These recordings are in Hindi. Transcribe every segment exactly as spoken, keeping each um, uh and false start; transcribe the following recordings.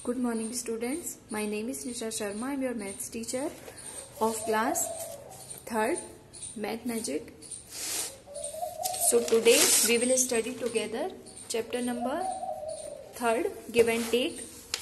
Good morning students. My name is Nisha Sharma. I am your maths teacher of class third Math Magic. So today we will study together chapter number third, Give and Take.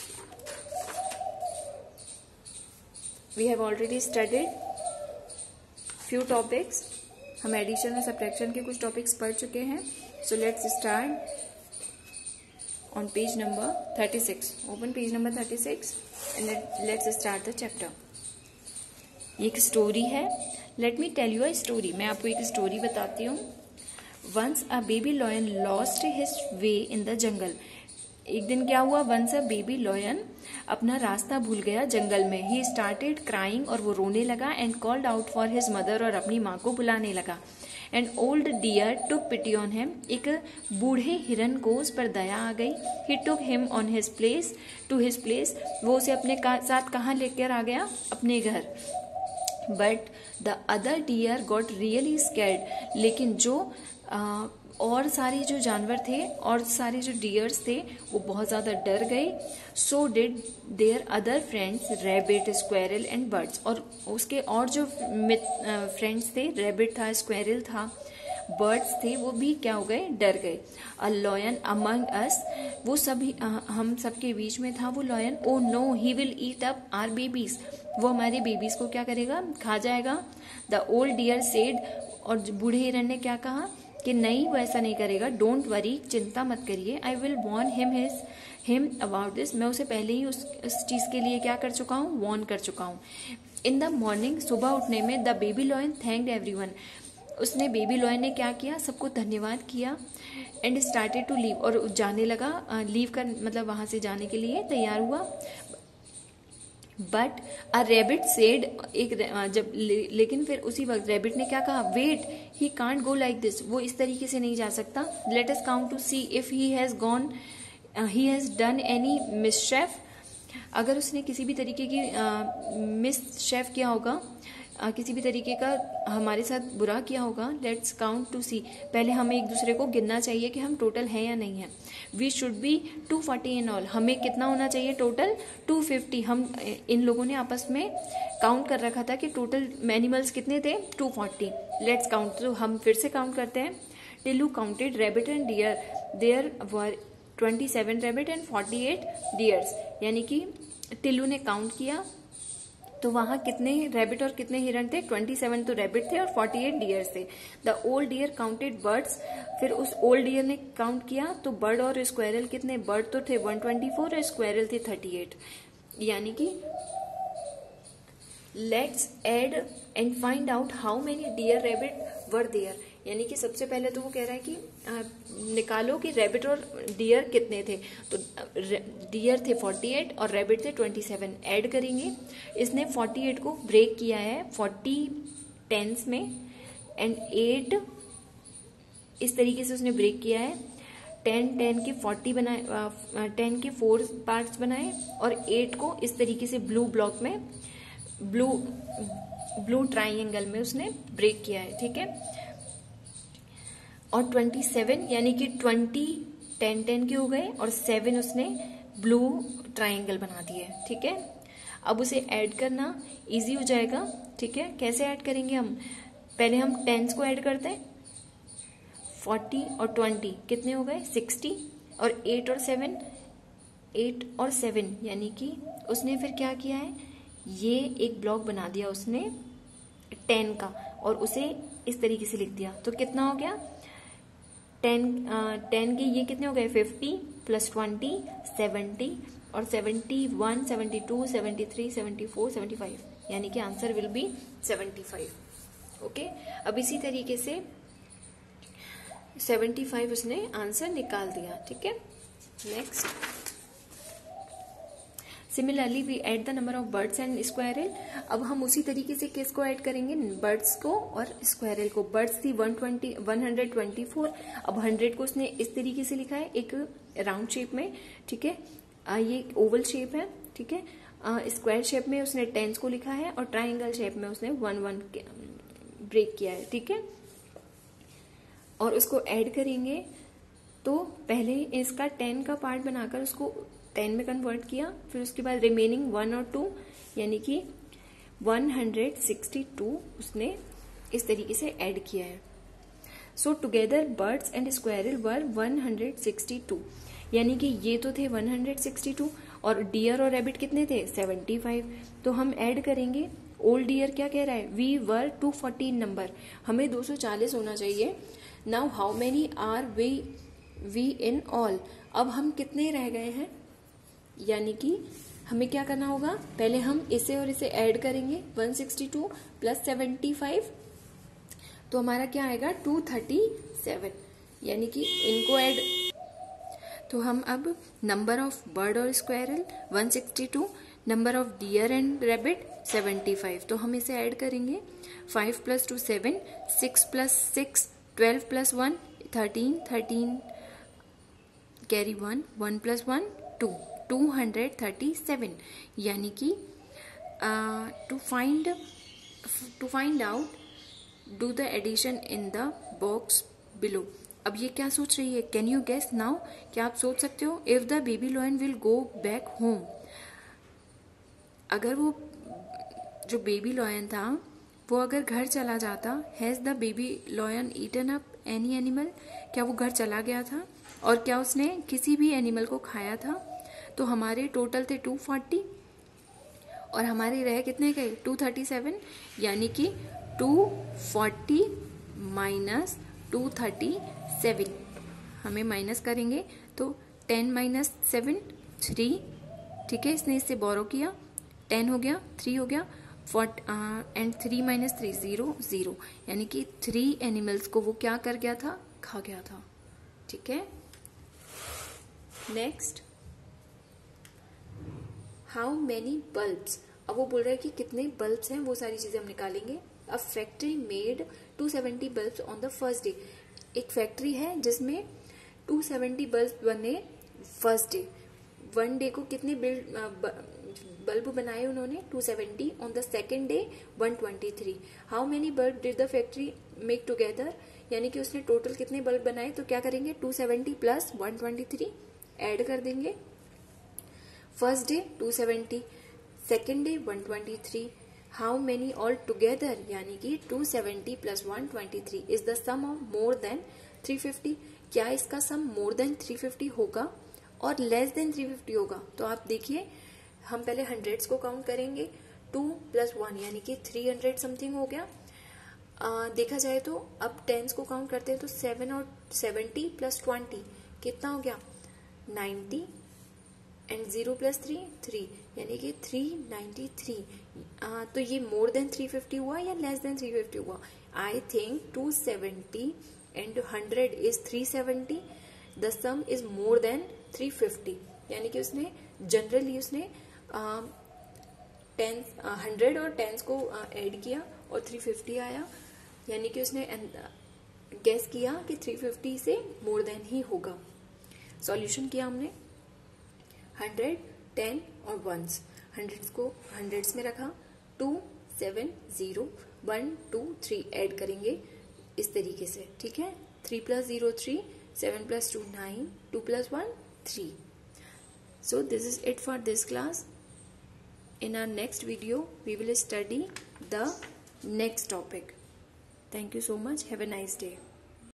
We have already studied few topics. हम एडिशन और सब्ट्रैक्शन के कुछ टॉपिक्स पढ़ चुके हैं. So let's start on page number thirty-six. Open page number thirty-six and let, let's start the chapter. ये एक स्टोरी है. Let me tell you a story. मैं आपको एक स्टोरी बताती हूँ. Once a baby lion lost his way in the jungle. एक दिन क्या हुआ? Once a baby lion अपना रास्ता भूल गया जंगल में. He started crying और वो रोने लगा and called out for his mother और अपनी माँ को बुलाने लगा. And old deer took pity on him. एक बूढ़े हिरन को उस पर दया आ गई. He took him on his place to his place. वो उसे अपने साथ कहाँ लेकर आ गया? अपने घर. But the other deer got really scared. लेकिन जो आ, और सारे जो जानवर थे और सारे जो डियर्स थे वो बहुत ज़्यादा डर गए. So did their other friends rabbit, squirrel and birds. और उसके और जो फ्रेंड्स थे, रैबिट था, स्क्वेरल था, बर्ड्स थे, वो भी क्या हो गए? डर गए. A lion among us. वो सभी हम सबके बीच में था वो lion. Oh no, he will eat up our babies. वो हमारे बेबीज को क्या करेगा? खा जाएगा. The old deer said. और बूढ़े हिरन ने क्या कहा कि नहीं, वो ऐसा नहीं करेगा. डोंट वरी, चिंता मत करिए. I will warn him his him about this. मैं उसे पहले ही उस, उस चीज के लिए क्या कर चुका हूँ? वॉर्न कर चुका हूँ. इन द मॉर्निंग, सुबह उठने में, the baby lion thanked everyone. उसने बेबी लॉयन ने क्या किया? सबको धन्यवाद किया. And started to leave. और जाने लगा. लीव कर मतलब वहां से जाने के लिए तैयार हुआ. But a rabbit said. एक जब ले, लेकिन फिर उसी वक्त रैबिट ने क्या कहा? Wait, he can't go like this. वो इस तरीके से नहीं जा सकता. Let us count to see if he has gone he has done any mischief. अगर उसने किसी भी तरीके की मिसशेफ किया होगा, uh, किसी भी तरीके का हमारे साथ बुरा किया होगा. Let's count to see. पहले हमें एक दूसरे को गिनना चाहिए कि हम टोटल हैं या नहीं है. We should be two forty in all. हमें कितना होना चाहिए टोटल? To fifty. हम इन लोगों ने आपस में काउंट कर रखा था कि टोटल एनिमल्स कितने थे? Two forty. Let's count. तो हम फिर से काउंट करते हैं. Tillu counted rabbit and deer. There were twenty seven rabbit and forty eight deers. यानी कि टिल्लू ने काउंट किया तो वहां कितने रैबिट और कितने हिरन थे? ट्वेंटी सेवन तो रैबिट थे और फोर्टी एट डियर्स थे. The old deer counted birds. फिर उस ओल्ड डियर ने काउंट किया तो बर्ड और स्क्वेरल कितने? बर्ड तो थे वन ट्वेंटी फोर और स्क्वेरल थे थर्टी एट. यानी कि let's add and find out how many deer rabbit were there. यानी कि सबसे पहले तो वो कह रहा है कि आ, निकालो कि रैबिट और डियर कितने थे. तो डियर थे फोर्टी एट और रैबिट थे ट्वेंटी सेवन. ऐड करेंगे. इसने फोर्टी एट को ब्रेक किया है फोर्टी टेंस में एंड एट इस तरीके से उसने ब्रेक किया है. टेन टेन के फोर्टी बनाए, टेन के फोर पार्ट्स बनाए और एट को इस तरीके से ब्लू ब्लॉक में, ब्लू ब्लू ट्राइंगल में उसने ब्रेक किया है. ठीक है. और ट्वेंटी सेवन यानी कि ट्वेंटी टेन टेन के हो गए और सेवन उसने ब्लू ट्राइंगल बना दिए. ठीक है. अब उसे ऐड करना इजी हो जाएगा. ठीक है. कैसे ऐड करेंगे हम? पहले हम टेंस को ऐड करते हैं. फोर्टी और ट्वेंटी कितने हो गए? सिक्सटी. और एट और सेवन, एट और सेवन यानी कि उसने फिर क्या किया है? ये एक ब्लॉक बना दिया उसने टेन का और उसे इस तरीके से लिख दिया. तो कितना हो गया? टेन टेन के ये कितने हो गए? फिफ्टी प्लस ट्वेंटी सेवेंटी और seventy one, seventy two, seventy three, seventy four, seventy five. यानी कि answer will be seventy five. Okay. अब इसी तरीके से सेवेंटी फाइव उसने आंसर निकाल दिया. ठीक है. Next. Similarly we add the number of birds and squirrel. अब हम उसी तरीके से किसको ऐड करेंगे? बर्ड्स को और स्क्वायरल को. बर्ड्स थी one twenty one hundred twenty four. अब हंड्रेड को उसने इस तरीके से लिखा है एक राउंड शेप में. ठीक है. ये ओवल शेप है. ठीक है. स्क्वायर शेप में उसने टेंस को लिखा है और ट्राइंगल शेप में उसने वन वन ब्रेक किया है. ठीक है. और उसको ऐड करेंगे तो पहले इसका टेन का पार्ट बनाकर उसको टेन में कन्वर्ट किया, फिर उसके बाद रिमेनिंग वन और टू, यानी कि वन हंड्रेड सिक्सटी टू उसने इस तरीके से ऐड किया है. So together birds and squirrel were one hundred sixty two, यानी कि ये तो थे वन हंड्रेड सिक्सटी टू और डियर और रैबिट कितने थे सेवेंटी फाइव. तो हम ऐड करेंगे. ओल्ड डियर क्या कह रहा है, we were two fourteen number, हमें दो सौ चालीस होना चाहिए. Now how many are we we in all. अब हम कितने रह गए हैं, यानी कि हमें क्या करना होगा, पहले हम इसे और इसे ऐड करेंगे. One sixty two plus seventy five, तो हमारा क्या आएगा टू थर्टी सेवन, यानी कि इनको ऐड. तो हम अब नंबर ऑफ बर्ड और squirrel one sixty two, number of deer and rabbit seventy five, तो हम इसे ऐड करेंगे. Five plus two seven, six plus six twelve plus one thirteen, thirteen carry one, one plus one two, two hundred thirty seven, यानी कि to find to find out do the addition in the box below. अब ये क्या सोच रही है, कैन यू गेस नाउ, क्या आप सोच सकते हो. If the baby lion will go back home, अगर वो जो बेबी लॉयन था वो अगर घर चला जाता, has the baby lion eaten up any animal, क्या वो घर चला गया था और क्या उसने किसी भी एनिमल को खाया था. तो हमारे टोटल थे टू फोर्टी और हमारे रह कितने गए टू थर्टी सेवन, यानी कि two forty minus two thirty seven, हमें माइनस करेंगे तो टेन माइनस सेवन थ्री, ठीक है, इसने इससे बोरो किया, टेन हो गया, थ्री हो गया, four and three minus three zero zero, यानी कि थ्री एनिमल्स को वो क्या कर गया था, खा गया था. ठीक है. Next, how many bulbs. अब वो बोल रहा है कि कितने बल्ब्स हैं, वो सारी चीजें हम निकालेंगे. A factory made two seventy bulbs on the first day. एक फैक्ट्री है जिसमें टू सेवेंटी बल्ब बने फर्स्ट डे. वन डे को कितने बिल्ड बल्ब बनाए उन्होंने two seventy. On the second day one twenty three. How many bulb did the factory make together, यानी कि उसने टोटल कितने बल्ब बनाए. तो क्या करेंगे, two seventy plus one twenty three add कर देंगे. First day two seventy, second day one twenty three. How many all together, यानी कि two seventy plus one twenty three is the sum of more than three fifty. क्या इसका sum more than three fifty होगा और लेस देन थ्री फिफ्टी होगा. तो आप देखिए, हम पहले हंड्रेड्स को काउंट करेंगे. टू प्लस वन यानी कि थ्री हंड्रेड समथिंग हो गया. आ, देखा जाए तो अब टेंस को काउंट करते हैं तो सेवन और सेवेंटी प्लस ट्वेंटी कितना हो गया ninety, and zero plus three three, यानी कि थ्री नाइन्टी थ्री. तो ये मोर देन थ्री फिफ्टी हुआ या लेस देन थ्री फिफ्टी हुआ. I think two seventy and hundred is three seventy. The sum is more than three fifty, यानी कि उसने जनरली उसने टेन हंड्रेड और टेंस को ऐड uh, किया और थ्री फिफ्टी आया, यानी कि उसने गेस uh, किया कि थ्री फिफ्टी से मोर देन ही होगा. सॉल्यूशन किया हमने. हंड्रेड, टेन और वंस. हंड्रेड्स को हंड्रेड्स में रखा. Two, seven, zero, one, two, three add करेंगे इस तरीके से. ठीक है. Three plus zero three, seven plus two nine, two plus one three. So this is it for this class. In our next video, we will study the next topic. Thank you so much. Have a nice day.